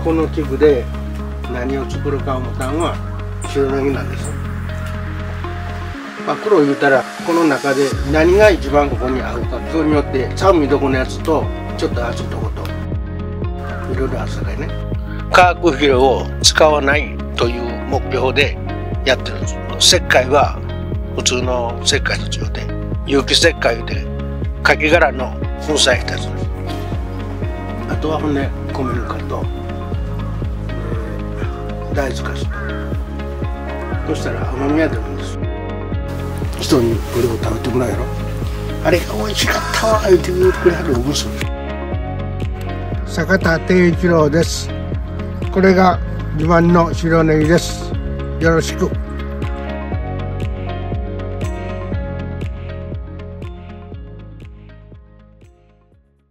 この器具で何を作るか思ったのは白ネギなんです。黒言うたらこの中で何が一番ここに合うか、それによって酸味どこのやつとちょっと熱いとこといろいろあるさかいね。化学肥料を使わないという目標でやってるんです。石灰は普通の石灰と違って有機石灰でカキ殻の粉砕したやつ。あとはほんで米ぬかと大豆かすと、そしたら甘みが出るんです。人にこれを食べてもらうやろ、あれが美味しかったわ言ってくれはるおぐす。坂田定一郎です。これが自慢の白ネギです。よろしく。